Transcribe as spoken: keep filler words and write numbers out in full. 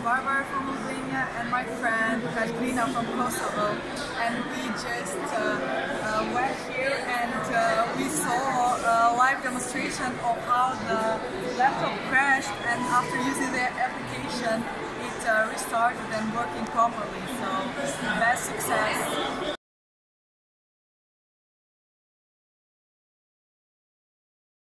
Barbra from Albania and my friend Katrina from Kosovo, and we just uh, uh, went here and uh, we saw a live demonstration of how the laptop crashed, and after using the application it uh, restarted and working properly. So